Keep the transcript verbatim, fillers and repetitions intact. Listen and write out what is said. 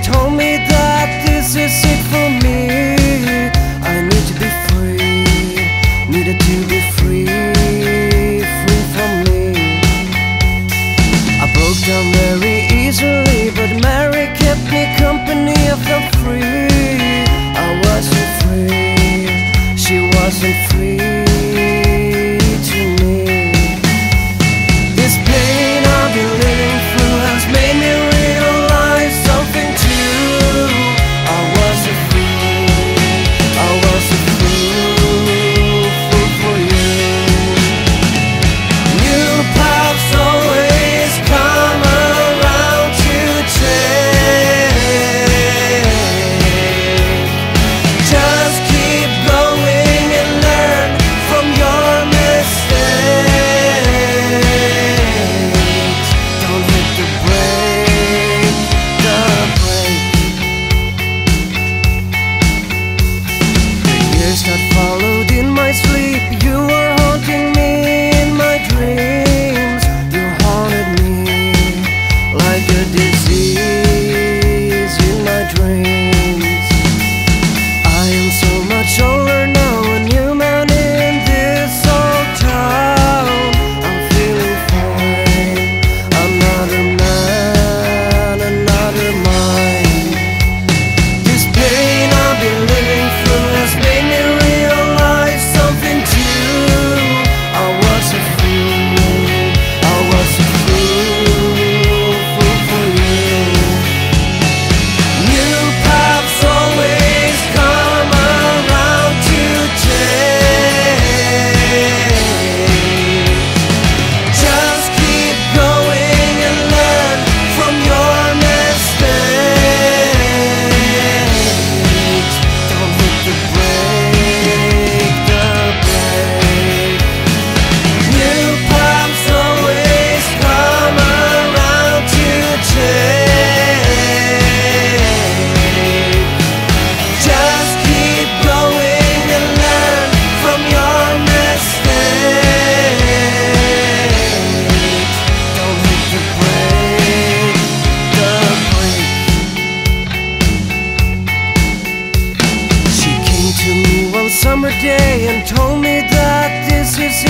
told me that this is it for me. I need to be free, needed to be free, free from me. I broke down very easily, but Mary kept me company. I felt free. I wasn't free, she wasn't free to me. This pain I've been living through has made me realize something too. I wasn't free, I wasn't free, free for you. New paths always come around to take. Just keep going and learn from your mistakes. Don't hit the brake, the brake. The years that followed in my sleep, you were haunting me in my dreams. You haunted me like a disease in my dreams. I am so much older now, a new man in this old town. I'm feeling fine, another man, another mind. This pain I've been living through has made me realize something too. I was a fool, I was a fool, fool for you. New paths always come around to take. Just keep going and learn from your mistakes. Don't hit the brake, the brake. New paths always come around to take. Just keep going and learn from your mistakes. Don't hit the brake, the brake. She came to me one summer day and told me that this is